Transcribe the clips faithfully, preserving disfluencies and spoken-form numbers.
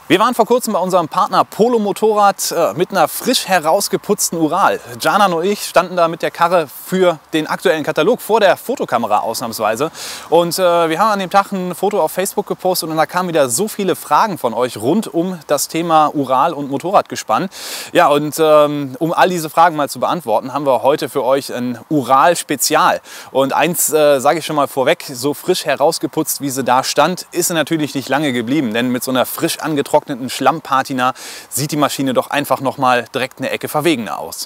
Wir waren vor kurzem bei unserem Partner Polo Motorrad äh, mit einer frisch herausgeputzten Ural. Canan und ich standen da mit der Karre für den aktuellen Katalog vor der Fotokamera ausnahmsweise. Und äh, wir haben an dem Tag ein Foto auf Facebook gepostet und da kamen wieder so viele Fragen von euch rund um das Thema Ural und Motorradgespann. Ja, und ähm, um all diese Fragen mal zu beantworten, haben wir heute für euch ein Ural-Spezial. Und eins äh, sage ich schon mal vorweg, so frisch herausgeputzt, wie sie da stand, ist sie natürlich nicht lange geblieben. Denn mit so einer frisch angetrockneten Schlammpatina sieht die Maschine doch einfach noch mal direkt eine Ecke verwegener aus.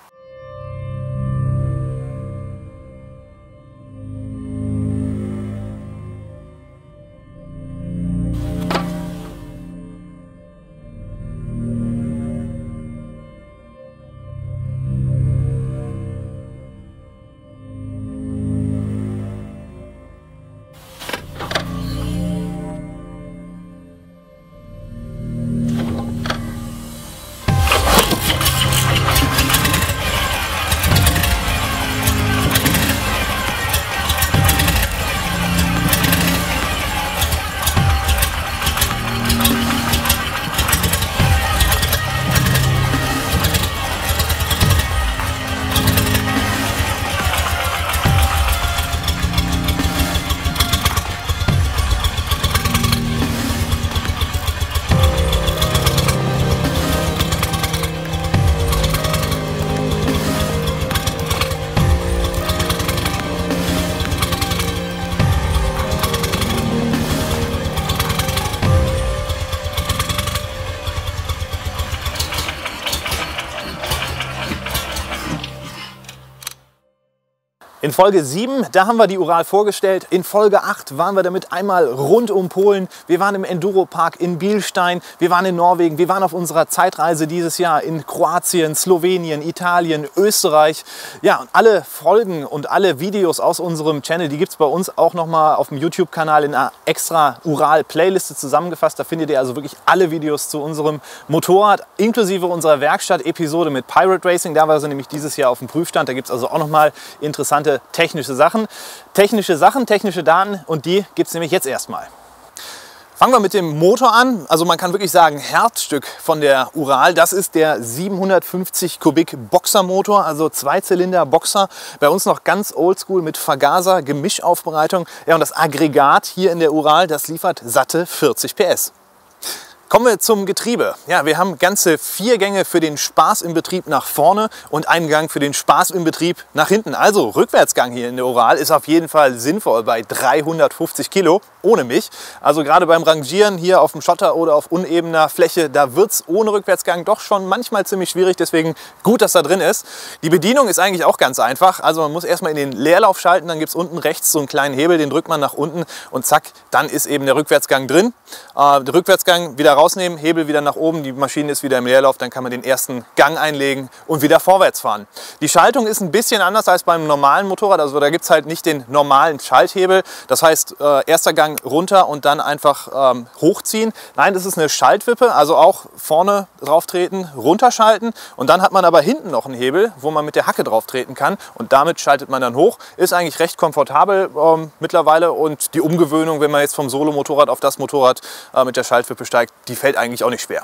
In Folge sieben, da haben wir die Ural vorgestellt. In Folge acht waren wir damit einmal rund um Polen. Wir waren im Enduropark in Bilstein, wir waren in Norwegen, wir waren auf unserer Zeitreise dieses Jahr in Kroatien, Slowenien, Italien, Österreich. Ja, und alle Folgen und alle Videos aus unserem Channel, die gibt es bei uns auch noch mal auf dem YouTube-Kanal in einer extra Ural-Playliste zusammengefasst. Da findet ihr also wirklich alle Videos zu unserem Motorrad, inklusive unserer Werkstatt-Episode mit Pirate Racing. Da war sie nämlich dieses Jahr auf dem Prüfstand. Da gibt es also auch noch mal interessante technische Sachen. Technische Sachen, technische Daten und die gibt es nämlich jetzt erstmal. Fangen wir mit dem Motor an. Also man kann wirklich sagen, Herzstück von der Ural, das ist der siebenhundertfünfzig Kubik Boxermotor, also Zweizylinder Boxer. Bei uns noch ganz oldschool mit Vergaser, Gemischaufbereitung. Ja, und das Aggregat hier in der Ural, das liefert satte vierzig P S. Kommen wir zum Getriebe. Ja, wir haben ganze vier Gänge für den Spaß im Betrieb nach vorne und einen Gang für den Spaß im Betrieb nach hinten. Also Rückwärtsgang hier in der Ural ist auf jeden Fall sinnvoll bei dreihundertfünfzig Kilo ohne mich. Also gerade beim Rangieren hier auf dem Schotter oder auf unebener Fläche, da wird es ohne Rückwärtsgang doch schon manchmal ziemlich schwierig. Deswegen gut, dass da drin ist. Die Bedienung ist eigentlich auch ganz einfach. Also man muss erstmal in den Leerlauf schalten, dann gibt es unten rechts so einen kleinen Hebel, den drückt man nach unten und zack, dann ist eben der Rückwärtsgang drin. Äh, der Rückwärtsgang wieder rausnehmen, Hebel wieder nach oben, die Maschine ist wieder im Leerlauf, dann kann man den ersten Gang einlegen und wieder vorwärts fahren. Die Schaltung ist ein bisschen anders als beim normalen Motorrad, also da gibt es halt nicht den normalen Schalthebel, das heißt äh, erster Gang runter und dann einfach ähm, hochziehen. Nein, das ist eine Schaltwippe, also auch vorne drauf treten, runterschalten und dann hat man aber hinten noch einen Hebel, wo man mit der Hacke drauf treten kann und damit schaltet man dann hoch. Ist eigentlich recht komfortabel ähm, mittlerweile und die Umgewöhnung, wenn man jetzt vom Solo-Motorrad auf das Motorrad äh, mit der Schaltwippe steigt, die fällt eigentlich auch nicht schwer.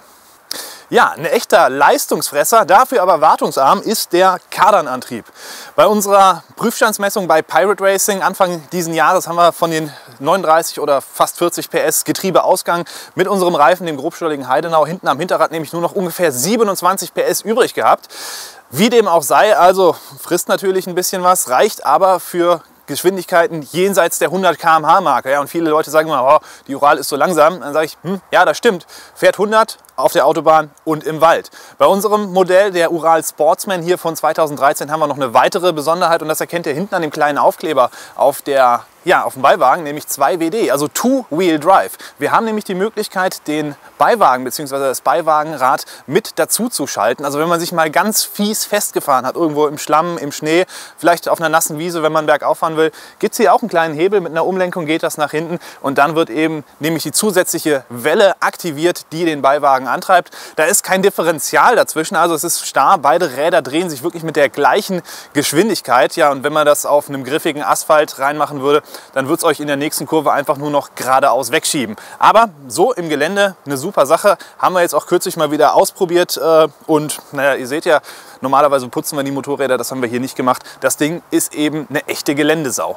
Ja, ein echter Leistungsfresser, dafür aber wartungsarm ist der Kardanantrieb. Bei unserer Prüfstandsmessung bei Pirate Racing Anfang diesen Jahres haben wir von den neununddreißig oder fast vierzig P S Getriebeausgang mit unserem Reifen, dem grobstolligen Heidenau, hinten am Hinterrad nämlich nur noch ungefähr siebenundzwanzig P S übrig gehabt. Wie dem auch sei, also frisst natürlich ein bisschen was, reicht aber für Geschwindigkeiten jenseits der hundert Kilometer pro Stunde Marke. Ja, und viele Leute sagen immer, oh, die Ural ist so langsam. Dann sage ich, hm, ja, das stimmt. Fährt hundert auf der Autobahn und im Wald. Bei unserem Modell, der Ural Sportsman hier von zweitausenddreizehn, haben wir noch eine weitere Besonderheit und das erkennt ihr hinten an dem kleinen Aufkleber auf der Ja, auf dem Beiwagen, nämlich zwei W D, also Two-Wheel Drive. Wir haben nämlich die Möglichkeit, den Beiwagen bzw. das Beiwagenrad mit dazu zu schalten. Also wenn man sich mal ganz fies festgefahren hat, irgendwo im Schlamm, im Schnee, vielleicht auf einer nassen Wiese, wenn man bergauf fahren will, gibt es hier auch einen kleinen Hebel. Mit einer Umlenkung geht das nach hinten und dann wird eben nämlich die zusätzliche Welle aktiviert, die den Beiwagen Wagen antreibt. Da ist kein Differential dazwischen, also es ist starr. Beide Räder drehen sich wirklich mit der gleichen Geschwindigkeit. Ja, und wenn man das auf einem griffigen Asphalt reinmachen würde, dann wird es euch in der nächsten Kurve einfach nur noch geradeaus wegschieben. Aber so im Gelände eine super Sache. Haben wir jetzt auch kürzlich mal wieder ausprobiert. Äh, und naja, ihr seht ja, normalerweise putzen wir die Motorräder, das haben wir hier nicht gemacht. Das Ding ist eben eine echte Geländesau.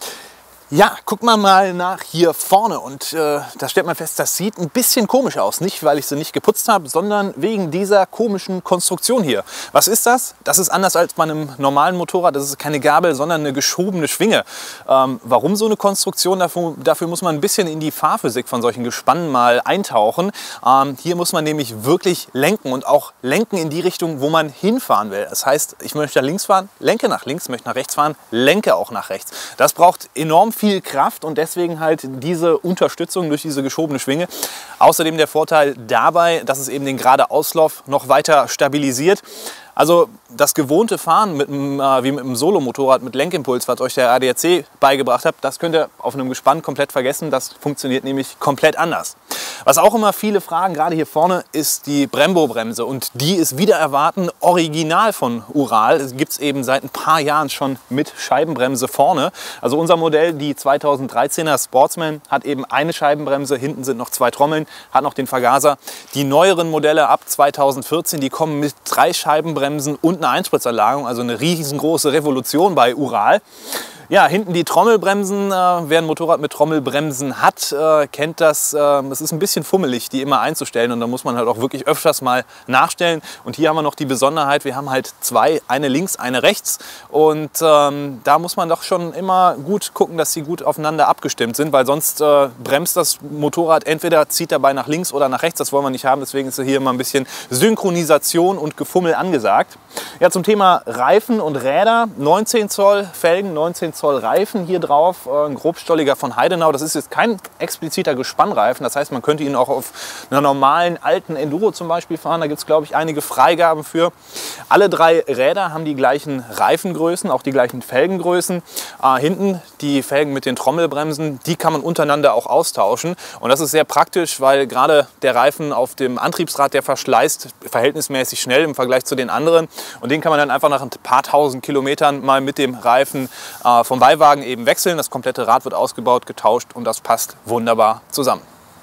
Ja, guckt man mal nach hier vorne und äh, da stellt man fest, das sieht ein bisschen komisch aus. Nicht, weil ich sie nicht geputzt habe, sondern wegen dieser komischen Konstruktion hier. Was ist das? Das ist anders als bei einem normalen Motorrad. Das ist keine Gabel, sondern eine geschobene Schwinge. Ähm, warum so eine Konstruktion? Dafür, dafür muss man ein bisschen in die Fahrphysik von solchen Gespannen mal eintauchen. Ähm, hier muss man nämlich wirklich lenken und auch lenken in die Richtung, wo man hinfahren will. Das heißt, ich möchte nach links fahren, lenke nach links, möchte nach rechts fahren, lenke auch nach rechts. Das braucht enorm viel viel Kraft und deswegen halt diese Unterstützung durch diese geschobene Schwinge. Außerdem der Vorteil dabei, dass es eben den gerade Auslauf noch weiter stabilisiert. Also das gewohnte Fahren mit einem, äh, wie mit einem Solo-Motorrad mit Lenkimpuls, was euch der A D A C beigebracht hat, das könnt ihr auf einem Gespann komplett vergessen. Das funktioniert nämlich komplett anders. Was auch immer viele fragen, gerade hier vorne, ist die Brembo-Bremse. Und die ist wieder erwarten original von Ural. Es gibt es eben seit ein paar Jahren schon mit Scheibenbremse vorne. Also unser Modell, die zweitausenddreizehner Sportsman, hat eben eine Scheibenbremse. Hinten sind noch zwei Trommeln, hat noch den Vergaser. Die neueren Modelle ab zweitausendvierzehn, die kommen mit drei Scheibenbremsen und eine Einspritzanlagung, also eine riesengroße Revolution bei Ural. Ja, hinten die Trommelbremsen. Äh, wer ein Motorrad mit Trommelbremsen hat, äh, kennt das. Äh, es ist ein bisschen fummelig, die immer einzustellen und da muss man halt auch wirklich öfters mal nachstellen. Und hier haben wir noch die Besonderheit, wir haben halt zwei, eine links, eine rechts. Und ähm, da muss man doch schon immer gut gucken, dass sie gut aufeinander abgestimmt sind, weil sonst äh, bremst das Motorrad, entweder zieht dabei nach links oder nach rechts. Das wollen wir nicht haben, deswegen ist hier immer ein bisschen Synchronisation und Gefummel angesagt. Ja, zum Thema Reifen und Räder. neunzehn Zoll Felgen, neunzehn Zoll Reifen hier drauf, ein grobstolliger von Heidenau. Das ist jetzt kein expliziter Gespannreifen, das heißt, man könnte ihn auch auf einer normalen alten Enduro zum Beispiel fahren. Da gibt es, glaube ich, einige Freigaben für. Alle drei Räder haben die gleichen Reifengrößen, auch die gleichen Felgengrößen. Äh, hinten die Felgen mit den Trommelbremsen, die kann man untereinander auch austauschen. Und das ist sehr praktisch, weil gerade der Reifen auf dem Antriebsrad, der verschleißt verhältnismäßig schnell im Vergleich zu den anderen. Und den kann man dann einfach nach ein paar tausend Kilometern mal mit dem Reifen äh, vom Beiwagen eben wechseln. Das komplette Rad wird ausgebaut, getauscht und das passt wunderbar zusammen.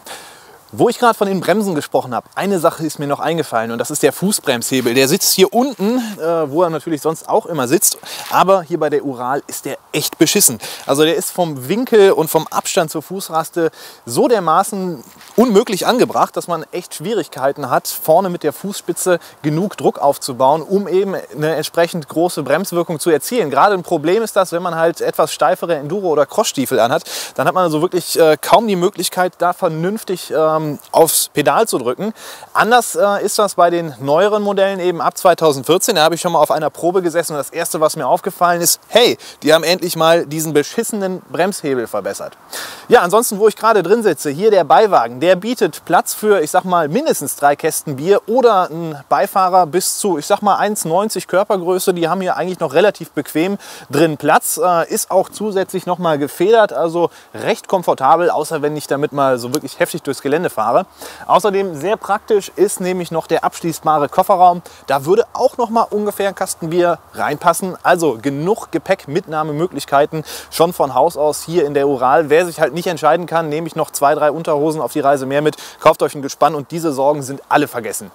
Wo ich gerade von den Bremsen gesprochen habe, eine Sache ist mir noch eingefallen und das ist der Fußbremshebel. Der sitzt hier unten, äh, wo er natürlich sonst auch immer sitzt, aber hier bei der Ural ist der echt beschissen. Also der ist vom Winkel und vom Abstand zur Fußraste so dermaßen unmöglich angebracht, dass man echt Schwierigkeiten hat, vorne mit der Fußspitze genug Druck aufzubauen, um eben eine entsprechend große Bremswirkung zu erzielen. Gerade ein Problem ist das, wenn man halt etwas steifere Enduro- oder Crossstiefel anhat, dann hat man also wirklich äh, kaum die Möglichkeit, da vernünftig ähm, aufs Pedal zu drücken. Anders äh, ist das bei den neueren Modellen eben ab zweitausendvierzehn. Da habe ich schon mal auf einer Probe gesessen und das erste, was mir aufgefallen ist, hey, die haben endlich mal diesen beschissenen Bremshebel verbessert. Ja, ansonsten, wo ich gerade drin sitze, hier der Beiwagen, der bietet Platz für, ich sag mal, mindestens drei Kästen Bier oder ein Beifahrer bis zu, ich sag mal, eins neunzig Körpergröße. Die haben hier eigentlich noch relativ bequem drin Platz. Äh, ist auch zusätzlich noch mal gefedert, also recht komfortabel, außer wenn ich damit mal so wirklich heftig durchs Gelände fahre. Außerdem sehr praktisch ist nämlich noch der abschließbare Kofferraum. Da würde auch noch mal ungefähr ein Kasten Bier reinpassen. Also genug Gepäckmitnahmemöglichkeiten schon von Haus aus hier in der Ural. Wer sich halt nicht entscheiden kann, nehme ich noch zwei, drei Unterhosen auf die Reise mehr mit. Kauft euch ein Gespann und diese Sorgen sind alle vergessen.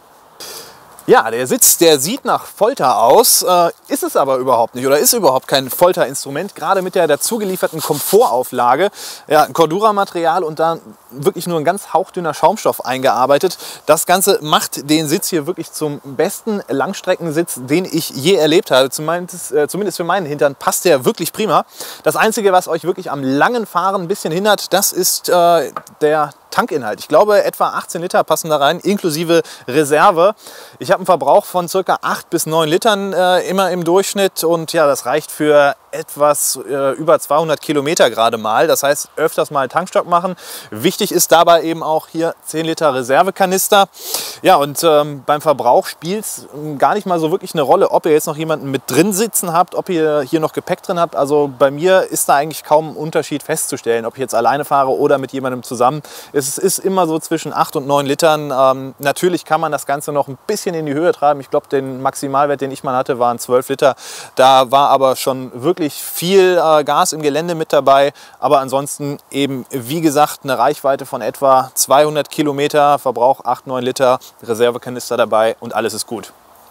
Ja, der Sitz, der sieht nach Folter aus, äh, ist es aber überhaupt nicht oder ist überhaupt kein Folterinstrument, gerade mit der dazugelieferten Komfortauflage. Ja, ein Cordura-Material und dann wirklich nur ein ganz hauchdünner Schaumstoff eingearbeitet. Das Ganze macht den Sitz hier wirklich zum besten Langstreckensitz, den ich je erlebt habe. Zumindest, äh, zumindest für meinen Hintern passt der wirklich prima. Das Einzige, was euch wirklich am langen Fahren ein bisschen hindert, das ist äh, der Tankinhalt. Ich glaube, etwa achtzehn Liter passen da rein, inklusive Reserve. Ich habe einen Verbrauch von ca. acht bis neun Litern äh, immer im Durchschnitt und ja, das reicht für etwas äh, über zweihundert Kilometer gerade mal. Das heißt, öfters mal Tankstopp machen. Wichtig ist dabei eben auch hier zehn Liter Reservekanister. Ja, und ähm, beim Verbrauch spielt es gar nicht mal so wirklich eine Rolle, ob ihr jetzt noch jemanden mit drin sitzen habt, ob ihr hier noch Gepäck drin habt. Also bei mir ist da eigentlich kaum ein Unterschied festzustellen, ob ich jetzt alleine fahre oder mit jemandem zusammen. Es ist immer so zwischen acht und neun Litern. Ähm, natürlich kann man das Ganze noch ein bisschen in die Höhe treiben. Ich glaube, den Maximalwert, den ich mal hatte, waren zwölf Liter. Da war aber schon wirklich viel äh, Gas im Gelände mit dabei. Aber ansonsten eben, wie gesagt, eine Reichweite von etwa zweihundert Kilometer, Verbrauch acht, neun Liter, Reservekanister dabei und alles ist gut.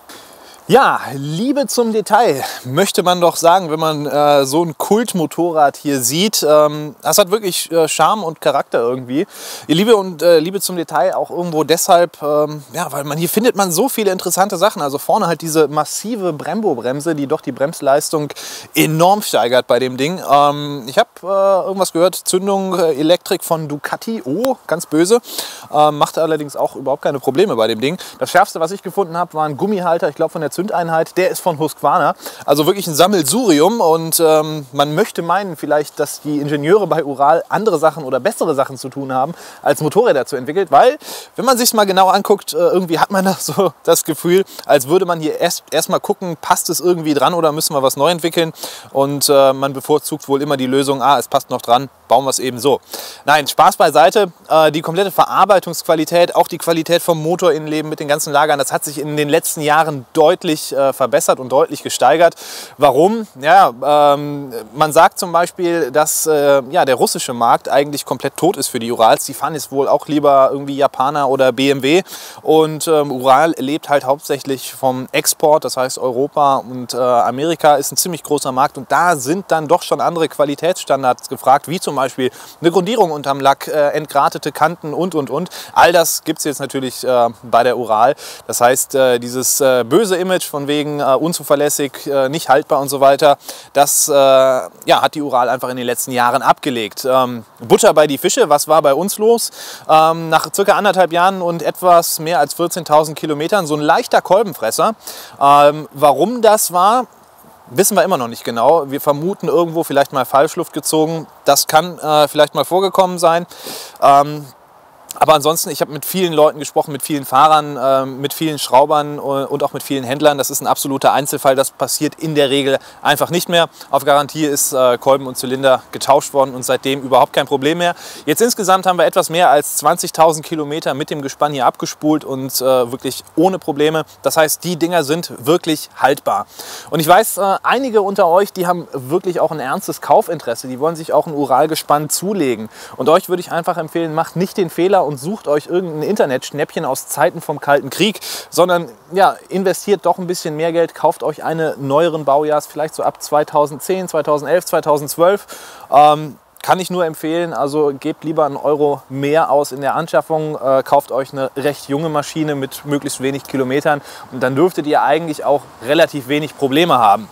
Ja, Liebe zum Detail, möchte man doch sagen, wenn man äh, so ein Kultmotorrad hier sieht. Ähm, das hat wirklich äh, Charme und Charakter irgendwie. Die Liebe und äh, Liebe zum Detail auch irgendwo deshalb, ähm, ja, weil man hier findet man so viele interessante Sachen. Also vorne halt diese massive Brembo-Bremse, die doch die Bremsleistung enorm steigert bei dem Ding. Ähm, ich habe äh, irgendwas gehört, Zündung, äh, Elektrik von Ducati, oh, ganz böse. Ähm, machte allerdings auch überhaupt keine Probleme bei dem Ding. Das Schärfste, was ich gefunden habe, war ein Gummihalter, ich glaube von der Zündeinheit, der ist von Husqvarna, also wirklich ein Sammelsurium und ähm, man möchte meinen vielleicht, dass die Ingenieure bei Ural andere Sachen oder bessere Sachen zu tun haben, als Motorräder zu entwickeln, weil, wenn man sich mal genau anguckt, äh, irgendwie hat man da so das Gefühl, als würde man hier erst erstmal gucken, passt es irgendwie dran oder müssen wir was neu entwickeln und äh, man bevorzugt wohl immer die Lösung, ah, es passt noch dran, bauen wir es eben so. Nein, Spaß beiseite, äh, die komplette Verarbeitungsqualität, auch die Qualität vom Motorinnenleben mit den ganzen Lagern, das hat sich in den letzten Jahren deutlich äh, verbessert und deutlich gesteigert. Warum? Ja, ähm, man sagt zum Beispiel, dass äh, ja, der russische Markt eigentlich komplett tot ist für die Urals. Die fahren jetzt wohl auch lieber irgendwie Japaner oder B M W und ähm, Ural lebt halt hauptsächlich vom Export, das heißt Europa und äh, Amerika ist ein ziemlich großer Markt und da sind dann doch schon andere Qualitätsstandards gefragt, wie zum Beispiel eine Grundierung unterm Lack, äh, entgratete Kanten und und und. All das gibt es jetzt natürlich äh, bei der Ural. Das heißt, äh, dieses äh, böse Image von wegen äh, unzuverlässig, äh, nicht haltbar und so weiter, das äh, ja, hat die Ural einfach in den letzten Jahren abgelegt. Ähm, Butter bei die Fische, was war bei uns los? Ähm, nach circa anderthalb Jahren und etwas mehr als vierzehntausend Kilometern so ein leichter Kolbenfresser. Ähm, warum das war, wissen wir immer noch nicht genau. Wir vermuten irgendwo vielleicht mal Falschluft gezogen. Das kann äh, vielleicht mal vorgekommen sein. Ähm, Aber ansonsten, ich habe mit vielen Leuten gesprochen, mit vielen Fahrern, äh, mit vielen Schraubern und auch mit vielen Händlern. Das ist ein absoluter Einzelfall. Das passiert in der Regel einfach nicht mehr. Auf Garantie ist äh, Kolben und Zylinder getauscht worden und seitdem überhaupt kein Problem mehr. Jetzt insgesamt haben wir etwas mehr als zwanzigtausend Kilometer mit dem Gespann hier abgespult und äh, wirklich ohne Probleme. Das heißt, die Dinger sind wirklich haltbar. Und ich weiß, äh, einige unter euch, die haben wirklich auch ein ernstes Kaufinteresse. Die wollen sich auch ein Uralgespann zulegen. Und euch würde ich einfach empfehlen, macht nicht den Fehler und sucht euch irgendein Internetschnäppchen aus Zeiten vom Kalten Krieg, sondern ja, investiert doch ein bisschen mehr Geld, kauft euch eine neueren Baujahrs, vielleicht so ab zweitausendzehn, zweitausendelf, zweitausendzwölf. Ähm, kann ich nur empfehlen, also gebt lieber einen Euro mehr aus in der Anschaffung, äh, kauft euch eine recht junge Maschine mit möglichst wenig Kilometern und dann dürftet ihr eigentlich auch relativ wenig Probleme haben.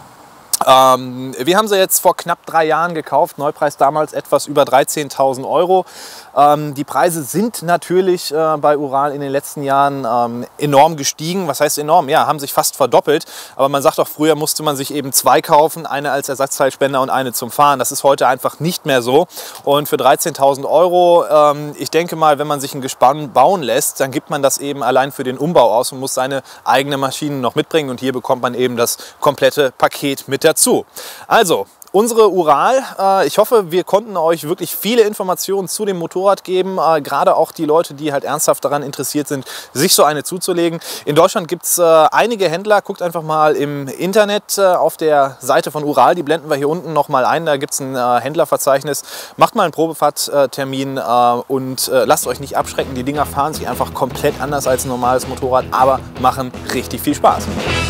Ähm, wir haben sie jetzt vor knapp drei Jahren gekauft, Neupreis damals etwas über dreizehntausend Euro. Ähm, die Preise sind natürlich äh, bei Ural in den letzten Jahren ähm, enorm gestiegen. Was heißt enorm? Ja, haben sich fast verdoppelt. Aber man sagt auch, früher musste man sich eben zwei kaufen, eine als Ersatzteilspender und eine zum Fahren. Das ist heute einfach nicht mehr so. Und für dreizehntausend Euro, ähm, ich denke mal, wenn man sich ein Gespann bauen lässt, dann gibt man das eben allein für den Umbau aus und muss seine eigene Maschine noch mitbringen. Und hier bekommt man eben das komplette Paket mit dazu. Also, unsere Ural, äh, ich hoffe, wir konnten euch wirklich viele Informationen zu dem Motorrad geben, äh, gerade auch die Leute, die halt ernsthaft daran interessiert sind, sich so eine zuzulegen. In Deutschland gibt es äh, einige Händler, guckt einfach mal im Internet äh, auf der Seite von Ural, die blenden wir hier unten noch mal ein, da gibt es ein äh, Händlerverzeichnis. Macht mal einen Probefahrttermin äh, und äh, lasst euch nicht abschrecken, die Dinger fahren sich einfach komplett anders als ein normales Motorrad, aber machen richtig viel Spaß.